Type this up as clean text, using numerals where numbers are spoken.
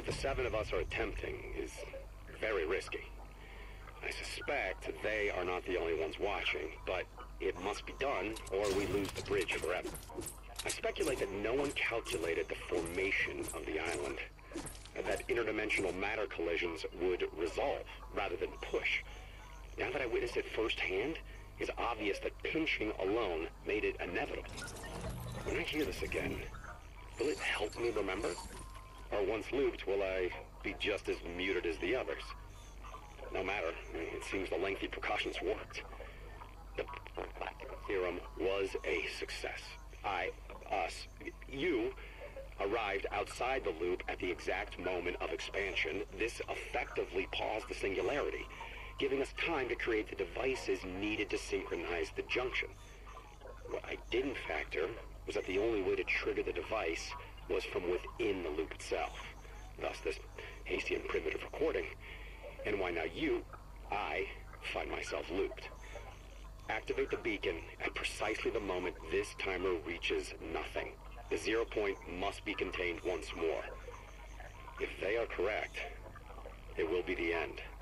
the 7 of us are attempting is very risky. I suspect they are not the only ones watching, but it must be done or we lose the bridge forever. I speculate that no one calculated the formation of the island, that interdimensional matter collisions would resolve rather than push. Now that I witnessed it firsthand, it's obvious that pinching alone made it inevitable. When I hear this again, will it help me remember? Or once looped, will I be just as muted as the others? No matter, it seems the lengthy precautions worked. The theorem was a success. You arrived outside the loop at the exact moment of expansion. This effectively paused the singularity, giving us time to create the devices needed to synchronize the junction. What I didn't factor was that the only way to trigger the device was from within the loop itself. Thus this hasty and primitive recording, and why now I find myself looped. Activate the beacon at precisely the moment this timer reaches nothing. The 0 point must be contained once more. If they are correct, it will be the end.